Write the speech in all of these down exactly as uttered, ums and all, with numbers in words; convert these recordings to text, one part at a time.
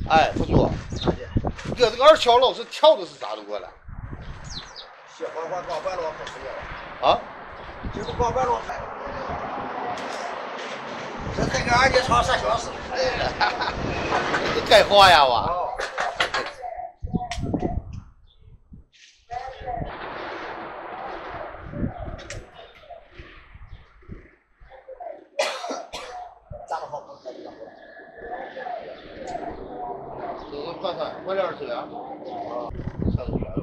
哎，不错。哥，这个二桥老师跳的是啥动作了？ 小花花挂半路开始了。 啊？ 就是挂半路开。这这个二节长三小时。 你该花呀我。 哦。站得好。 走走看看，快点车啊！啊，上去了。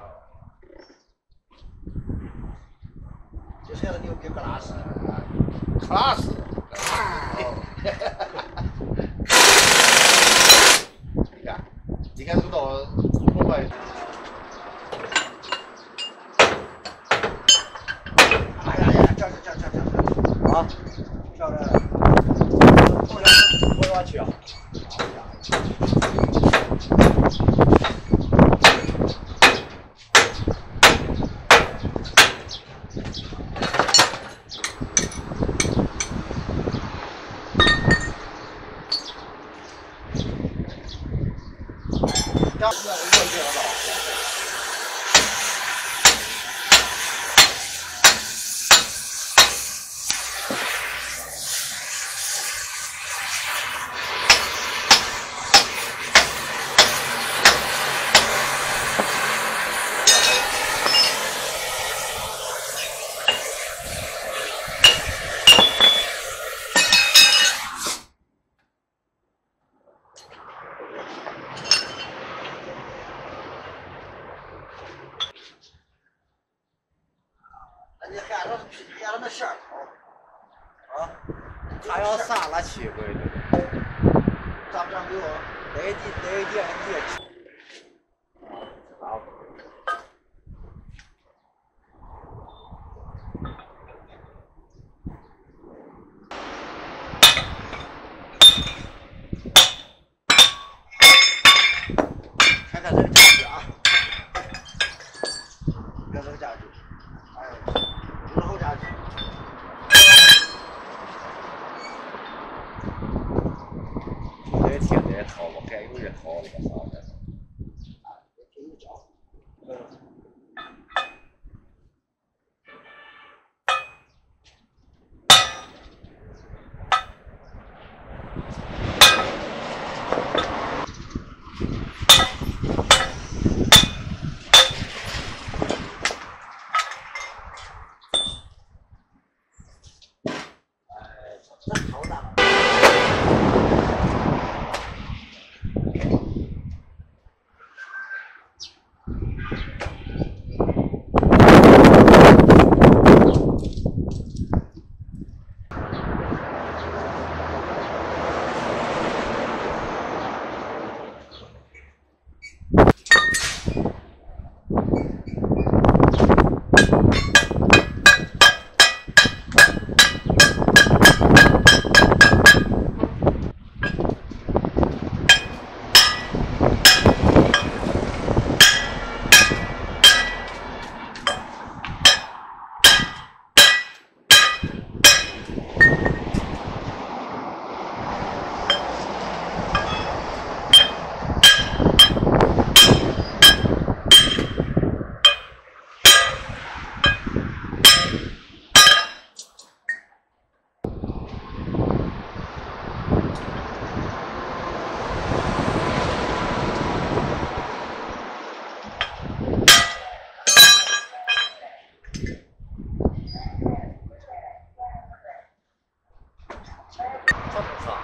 就现在牛逼克拉斯， 克拉斯。你看，你看这个刀多快！ 哎呀呀，这这这这这啊，这这，后来我要去啊。这样子我就知道了。你喊着喊着那线儿啊， 他要杀了七回的， 咋不咋没有？ 得地得地地。啊。 看看这个价值啊，看这个价值，哎，五十后价值。 这天天掏，我该有人掏了吧啥的。 啊，也挺有脚。嗯。这好大。 这么上。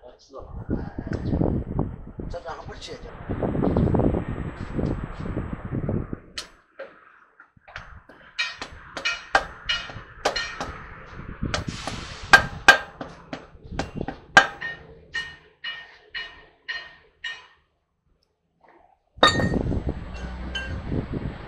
是。这两个不是姐姐。